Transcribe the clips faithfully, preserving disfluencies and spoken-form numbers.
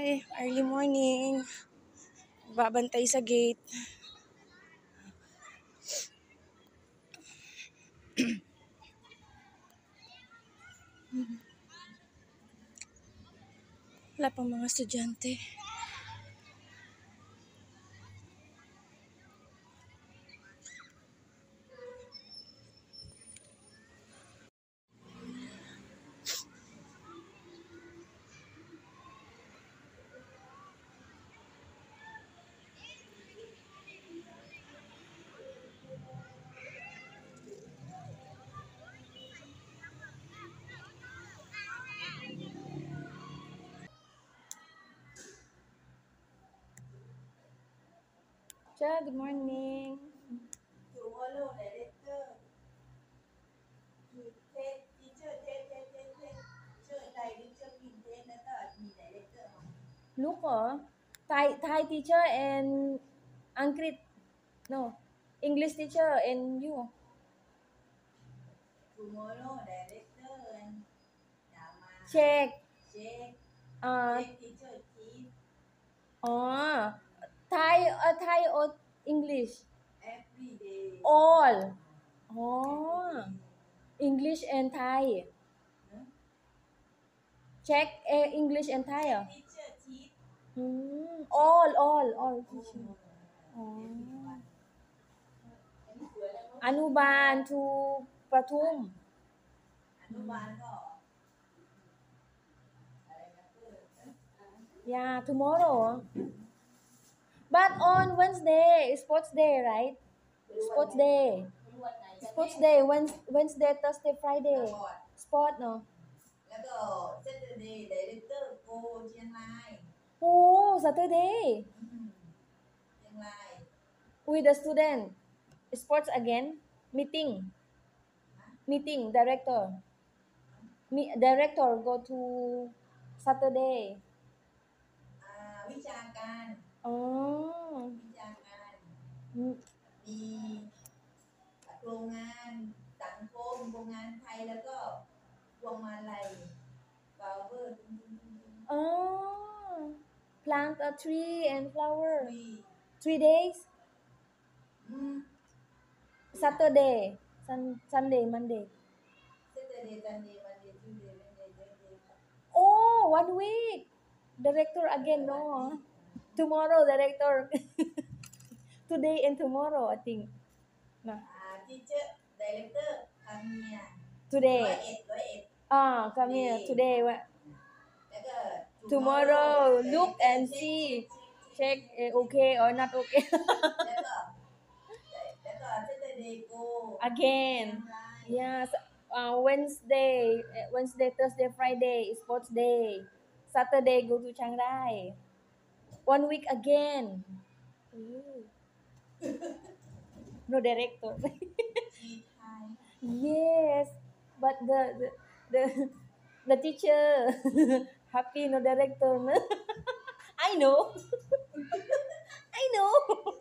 Hi, early morning. Babantay sa gate. Wala pang mga estudyante. Cha, good morning. Tomorrow, director. Teacher, teacher, teacher, teacher, director, pinten na to, ni director. Look, oh. Thai, Thai teacher and Ankrit. No. English teacher and you. Tomorrow, director, and Dama. Check. Check, Uh, check teacher, chief, oh. Thai, uh, Thai or English? every day. All. Every Oh. day. English and Thai. Huh? Check eh, English and Thai. Check ah? teacher, chief. Hmm. All, all, all. Oh, Teacher. Oh. everyone. Anuban to Patum. อนุบาลก็อะไรนะเพื่อน Yeah, tomorrow. But on Wednesday, sports day, right? Sports day. วันไหนกัน Sports แน่ day, Wednes- Wednesday, Thursday, Friday. ก่อน Sport, no? แล้วก็ Saturday Director โกเชียงราย Oh, Saturday. อืมเชียงราย With the student. Sports again. Meeting. Meeting, director. Me- director go to Saturday. อ่าวิชาการ Oh. วิชาการ Mm. มีโครงงานสังคมโครงงานไทยแล้วก็พวงมาลัยฟลาวเวอร์ Oh. Plant a tree and flower. มี Three days. อืม Saturday, sun, Sunday, Monday. เซตเดย์ซันเดย์วันเดย์ทูเดย์เวนเดย์เดย์เดย์ Oh, one week. Director again, no? Tomorrow, director. Today and tomorrow, I think. No. อ่าทีเชอร์ไดเรคเตอร์คาเมียร้อย Today. เอ็ดร้อยเอ็ด Ah, come here. Today. What? แล้วก็ Tomorrow, look and see. Check eh, okay or not okay. แล้วก็แล้วก็เซตเดย์โก Again. Yes. Uh, Wednesday, eh, Wednesday, Thursday, Friday, is sports day. Saturday, go to Chiang Rai. One week again. Ooh. No director. ชีไทย Yes, but the the the, the teacher happy no director na. I know. I know.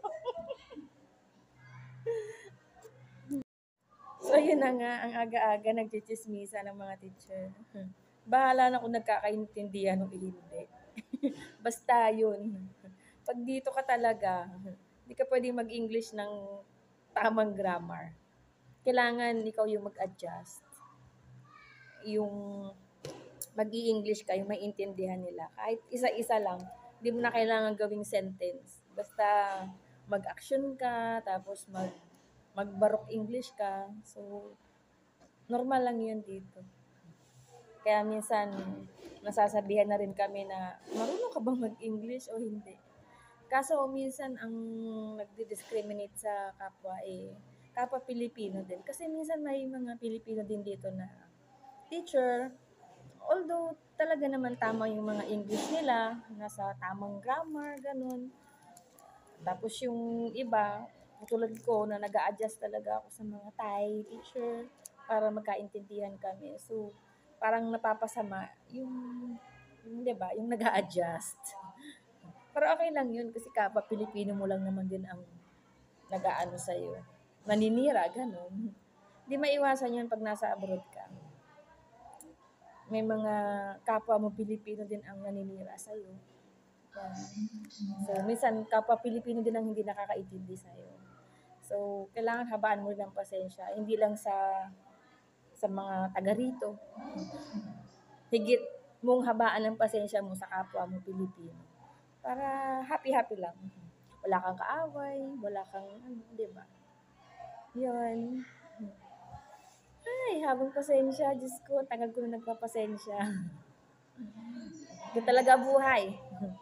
So yun na nga, ang aga-aga nagchichismisa ng mga teacher. Bahala na kung nagkakaintindihan o hindi. Basta yun. Pag dito ka talaga, hindi ka pwedeng mag-English ng tamang grammar. Kailangan ikaw yung mag-adjust. Yung mag-i-English ka, yung maintindihan nila. Kahit isa-isa lang, hindi mo na kailangan gawing sentence. Basta mag-action ka, tapos mag mag-barok English ka. So, normal lang yun dito. Kaya minsan, nasasabihan na rin kami na, marunong ka bang mag-English o hindi? Kaso minsan ang nagdi-discriminate sa kapwa eh, kapwa Pilipino din. Kasi minsan may mga Pilipino din dito na teacher, although talaga naman tama yung mga English nila, nasa tamang grammar, ganun. Tapos yung iba, tulad ko na nag-a-adjust talaga ako sa mga Thai teacher para magkaintindihan kami. So, parang napapasama yung, yung 'di ba, yung nag-a-adjust. Pero okay lang yun kasi kapwa Pilipino mo lang naman din ang nag-aano sa'yo. Naninira, ganun. Hindi maiwasan yun pag nasa abroad ka. May mga kapwa mo Pilipino din ang naninira sa'yo. Yan. So, minsan kapwa Pilipino din ang hindi nakakaintindi sa'yo. So, kailangan habaan mo rin ng pasensya. Hindi lang sa sa mga taga rito. Higit mong habaan ng pasensya mo sa kapwa mo Pilipino. Para happy-happy lang. Wala kang kaaway, wala kang ano, di ba? Yun. Ay, habang pasensya, Diyos ko, tagal ko na nagpapasensya. Ito talaga buhay.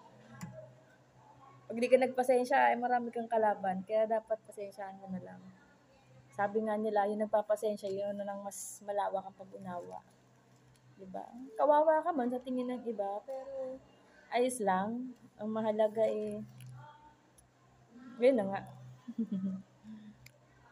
Pag di ka nagpasensya, ay marami kang kalaban. Kaya dapat pasensyahan mo na lang. Sabi nga nila, yung nagpapasensya, yun na lang mas malawak ang pag-unawa. Diba? Kawawa ka man sa tingin ng iba, pero ayos lang. Ang mahalaga eh, yun na nga.